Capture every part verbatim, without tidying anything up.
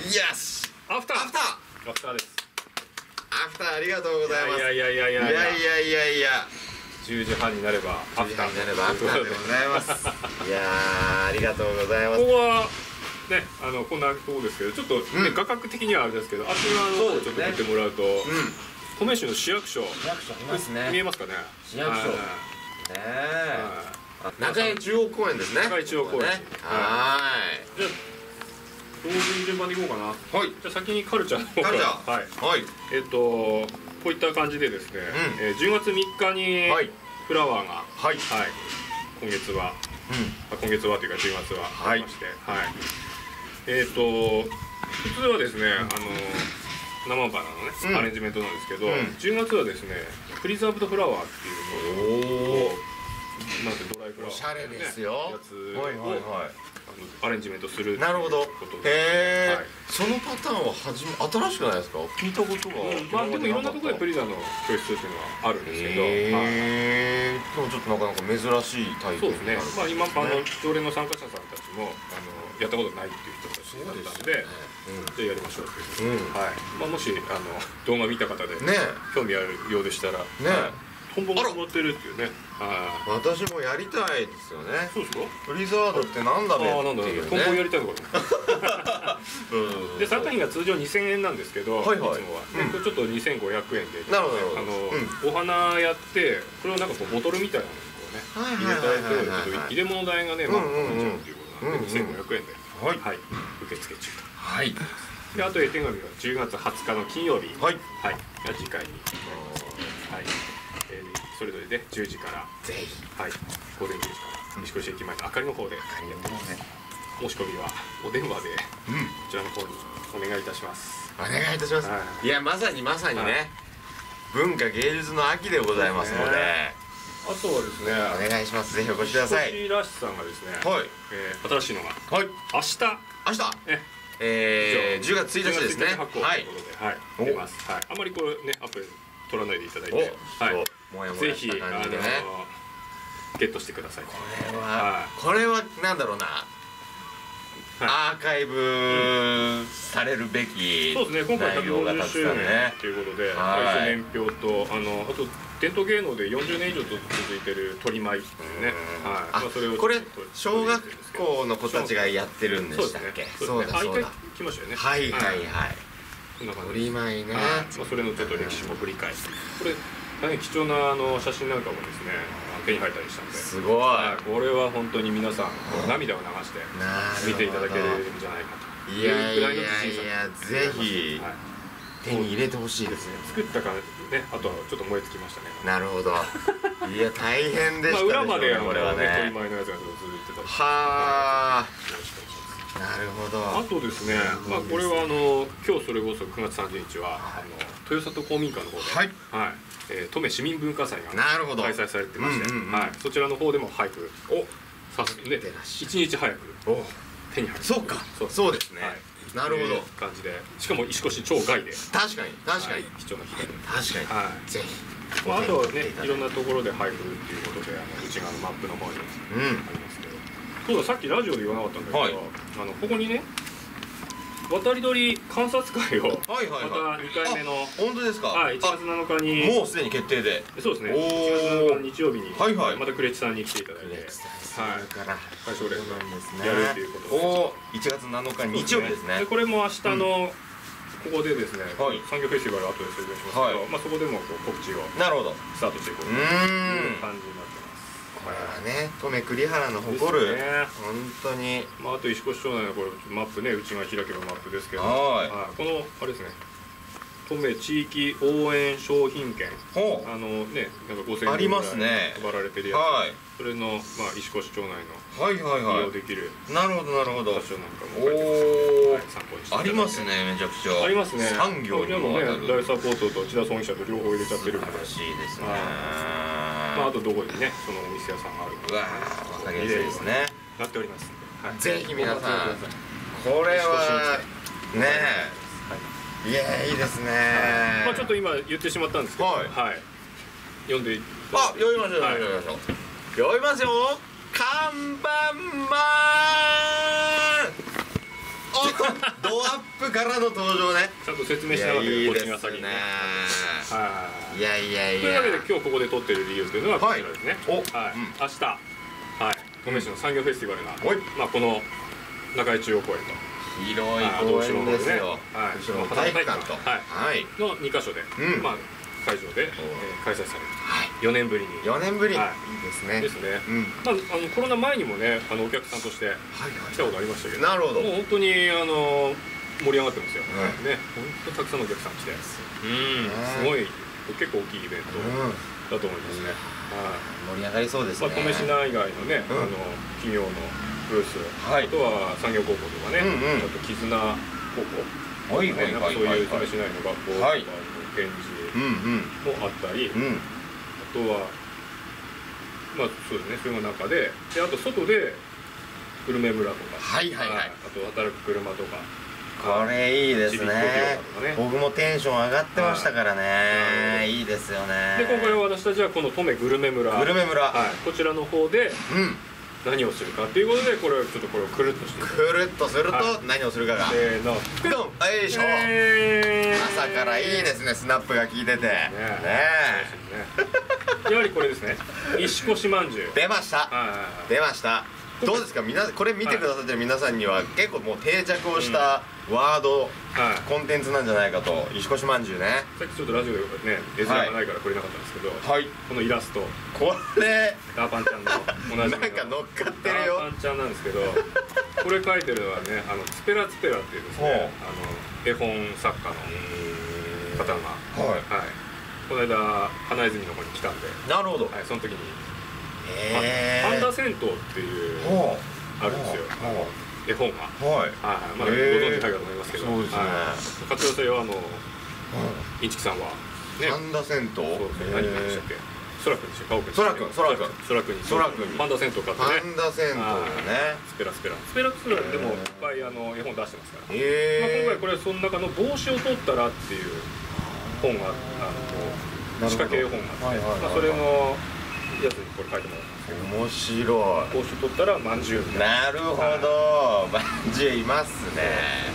イエスアフターアフターアフターです。 アフターありがとうございます。 いやいやいやいやいやいやいやいやじゅうじはんになればアフターになればアフターでございますいやーありがとうございます。 ここはね、あのこんなとこですけど、ちょっと、ねうん、 画角的にはあれですけど、あちらの方をちょっと見てもらうと、登米市の市役所、 市役所ありますね。 見えますかね。 市役所ねえ、中井中央公園ですね。 中井中央公園。 はーい。 じゃあどういう順番でいこうかな。 はい。 じゃあ先にカルチャーの方カルチャー。はい。 はい。 えっとこういった感じでですね、えーじゅうがつみっかにフラワーが、はい、今月は、今月はというかじゅうがつはありまして、はい。えっと普通はですね、あの生花のねアレンジメントなんですけど、じゅうがつはですねプリザーブドフラワーっていうのをなんてドライフラワーおしゃれですよ。 やつをアレンジメントする。 なるほど。へえ。そのパターンは初め新しくないですか？聞いたことが。 まあでもいろんなところでプリザの教室っていうのはあるんですけど。 へえ。でもちょっとなかなか珍しいタイプ。 そうですね。まあ今あの常連の参加者さんたちもあのやったことないっていう人たちだったんで、じゃあやりましょうっていう。はい。まあもしあの動画見た方で興味あるようでしたら。ね。トンボが止まってるっていうね。 私もやりたいですよね。 そうですか。 ブリザードってなんだべっていうね。 トンボやりたいのかな。で参加費が通常にせんえんなんですけど、いつもはちょっとにせんごひゃくえんで、 なるほど。 あのお花やってこれをなんかこうボトルみたいなのをこうね入れたいと入れ物代がねまあかかっちゃうっていうことなんでにせんごひゃくえんではい受付中と。はい。であと絵手紙はじゅうがつはつかの金曜日はいが次回にはい。それぞれでじゅうじからぜひはい午前じゅうじから西越駅前の明かりの方で申し込みはお電話でこちらの方にお願いいたします。 お願いいたします。いやまさにまさにね文化芸術の秋でございますので、 あとはですねお願いします。ぜひお越しください。 西らしさんがですねはい新しいのがはい明日明日えじゅうがつついたちですね。 はい出ます。はいあまりこれねアプリ取らないでいただいてはいぜひあのゲットしてください。これはこれはなんだろうなアーカイブされるべきそうですね。今回ひゃくごじゅっしゅうねんということで年表とあのあと伝統芸能でよんじゅうねん以上続いてる鳥舞っていうね。はいこれ小学校の子たちがやってるんでしたっけ？ そうだそうだ来ましたよね。 はいはいはい鳥舞ね。 それのちょっと歴史も振り返ってこれ大変貴重なあの写真なんかもですね手に入ったりしたんで、 すごいこれは本当に皆さん涙を流して見ていただけるんじゃないかといやいやいやぜひ手に入れてほしいですね。 作ったからねあとはちょっと燃え尽きましたね。 なるほど。いや大変でしたね。 裏までこれはね鳥舞のやつがずっと続いてたりはあなるほど。 あとですねまあこれはあの今日それこそくがつさんじゅうにちはあの豊里公民館の方ではい登米市民文化祭が開催されてまして、そちらの方でも配布をさすねいちにち早く手に入る。 そうかそうですね。なるほど感じでしかも石越町外で確かに確かに貴重な日で確かにぜひあとはねいろんなところで配布っていうことで内側のマップの方にありますけど、そうださっきラジオで言わなかったんだけどあのここにね渡り鳥観察会をまたにかいめの本当ですか。 はいいちがつなのかにもうすでに決定でそうですねいちがつなのかの日曜日にまたクレッチさんに来ていただいてはい最初レッスンやるっていうことでいちがつなのか日曜日ですね。 これも明日のここでですね産業フェスティバル後で説明しますけどまあそこでも告知をスタートしていこうという感じになってます。 これはね登米栗原の誇る本当にまああと石越町内のこれマップね内側開けばマップですけどこのあれですね登米地域応援商品券あのねなんかごせんえんぐらい配られてるやつそれのまあ石越町内の利用できるなるほどなるほど場所なんかもお参考にしてありますねめちゃくちゃありますね。 産業にもね大サポートと千田損益者と両方入れちゃってるからしいですね。 まああとどこにねそのお店屋さんがあるかうわ分かりやすいですね。 なっております。 ぜひ皆さんこれはねえいやいいですね。 まあちょっと今言ってしまったんですけどはい読んであ読みましょう読みましょう読みますよ。看板マンおっとドアップからの登場ね。 ちゃんと説明しながらこっちが先にね。 いやいやいや。 というわけで今日ここで撮ってる理由というのはこちらですね。はい。明日、はい、登米市の産業フェスティバルが、まあこの中井中央公園と広い公園ですよ。 はい。 後ろの体育館とはいのにかしょで、まあ会場で開催される。よねんぶりに。 よねんぶり。いいですね。 ですね。まああのコロナ前にもね、あのお客さんとして来たことありましたけど。 なるほど。 もう本当にあの盛り上がってますよ。ね、本当たくさんのお客さん来て、うん、すごい結構大きいイベントだと思いますね。 盛り上がりそうですね。 登米市内外のね、あの企業のブース、あとは産業高校とかね、あと絆高校、なんかそういう登米市内の学校とかの展示もあったり、あとはまあそうですね、そういう中で、であと外でグルメ村とか、 はいはいはい、 あと働く車とか。 これいいですね。僕もテンション上がってましたからね。いいですよね。 で今回は私たちはこの登米グルメ村、 グルメ村、 こちらの方で何をするかっていうことで、これをちょっとこれをくるっとしてくるっとすると何をするかが、せーの、ドン、よいしょ。朝からいいですね、スナップが効いててね。 やはりこれですね、石越まんじゅう出ました。出ました。どうですか、みなこれ見てくださってる皆さんには結構もう定着をしたワード、コンテンツなんじゃないかと。石越まんじゅうね。 さっきちょっとラジオでね絵面がないからこれなかったんですけど、このイラスト、 これダーパンちゃんの同じなんか乗っかってるよ。 ダーパンちゃんなんですけど、これ書いてるのはね、あのツペラツペラっていうですね、あの絵本作家の方が、はい、この間花泉の方に来たんで、 なるほど、 その時にパンダ銭湯っていうあるんですよ、絵本が。はい、まだご存知ないかと思いますけど、そうですね。活用性はあのインチキさんはパンダ銭湯、 何でしたっけ、そらくんでしたか、 そらくん、そらくん、 そらくんにそらくんパンダ銭湯買ってね、 パンダ銭湯ね、 スペラスペラスペラスペラでもいっぱいあの絵本出してますから。今回これその中の帽子を取ったらっていう本があの仕掛け絵本があって、それのやつにこれ書いてもらったんですけど、 面白い。 帽子取ったらまんじゅう。 なるほど、まんじゅういますね。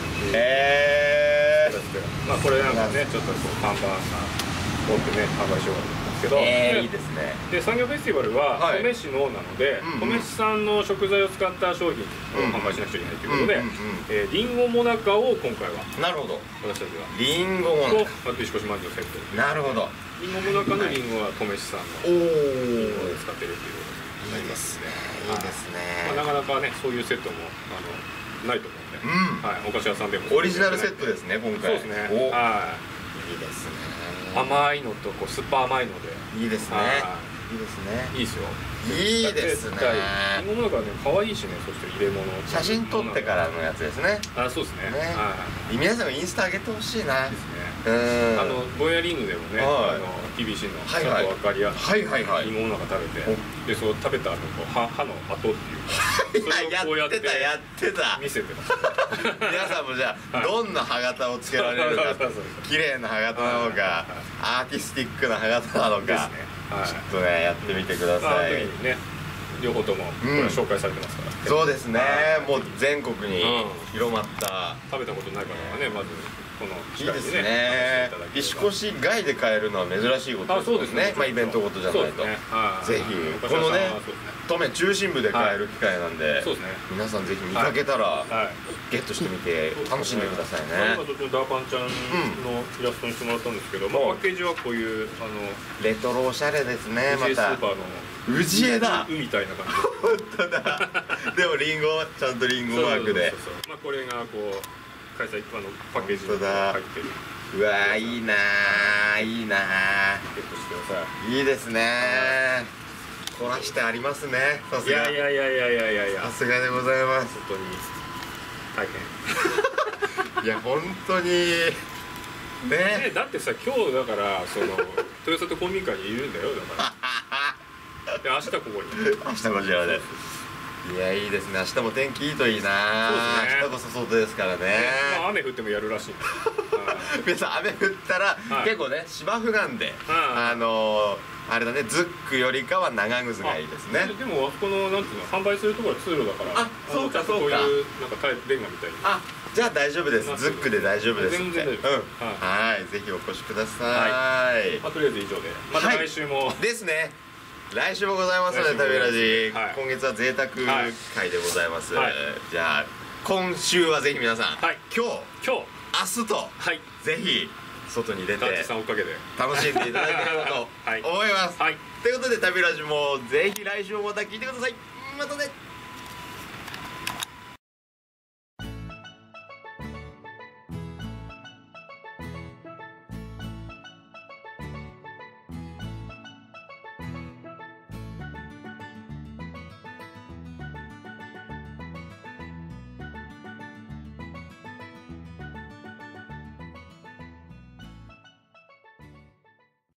へえ。 まあこれなんかね、ちょっとこう看板が持ってね販売しようと思うんですけど、 ええ、いいですね。 で産業フェスティバルは登米市のなので、登米市産の食材を使った商品を販売しなくちゃいけないということで、りんごもなかを今回は、なるほど、私たちはりんごもなかとあと石越まんじゅうセット。なるほど。りんごもなかのりんごは登米市産のりんごで使ってるっていうことになりますね。 いいですね。 なかなかねそういうセットもあのないと思うんで、はい、お菓子屋さんでもオリジナルセットですね今回。そうですね。はい。いいですね。 甘いのとこう酸っぱ甘いのでいいですね。いいですね。 いいですよ。 いいですね。 りんごもなかね可愛いしね、そして入れ物。写真撮ってからのやつですね。 あ、そうですね。 はい。皆さんもインスタ上げてほしいな。ですね。 あのぼんやり犬でもね、あの ティービーシー のちゃんと分かりやすいりんごもなか食べて、でそう食べた後こう歯歯の跡っていうか、それをこうやってたやってた見せてます。 皆さんもじゃあどんな歯型をつけられるか、綺麗な歯型なのか、アーティスティックな歯型なのか、ちょっとねやってみてください。 ね、両方ともこれ紹介されてますから。 そうですね。もう全国に広まった。 食べたことない方はね、まずこのいいですね。石越外で買えるのは珍しいことですね。まあイベントごとじゃないと。ぜひこのね登米中心部で買える機会なんで、皆さんぜひ見かけたらゲットしてみて楽しんでくださいね。 今ちょっとダーパンちゃんのイラストにしてもらったんですけど、パッケージはこういうあのレトロおしゃれですね。またスーパーの宇治江だみたいな感じ。 本当だ。でもリンゴちゃんとリンゴマークで、 まあこれがこう開催あのパッケージに入ってる。 うわーいいなー、いいなー。 ゲットしてください。 いいですね。凝らしてありますね。さすが。 いやいやいやいやいやいや。 さすがでございます。 本当に大変。 いや本当にね。だってさ今日だからその豊里公民館にいるんだよだから。で明日ここに。 明日こちらで。いやいいですね。明日も天気いいといいな。明日こそ外ですからね。 雨降ってもやるらしい。 皆さん雨降ったら結構ね芝生なんであのあれだね、ズックよりかは長靴がいいですね。 でもあそこのなんていうの販売するところは通路だから、 あ、そうかそうか、 こういうなんかレンガみたいに、 あ、じゃあ大丈夫です、ズックで大丈夫です。 全然大丈夫。 うん、はい、ぜひお越しください。 まあとりあえず以上で、また来週もですね。来週もございますね、旅ラジ。今月は贅沢会でございます。じゃあ今週はぜひ皆さん、今日、今日、明日とぜひ外に出て楽しんでいただければと思います。ということで旅ラジもぜひ来週もまた聞いてください。またね。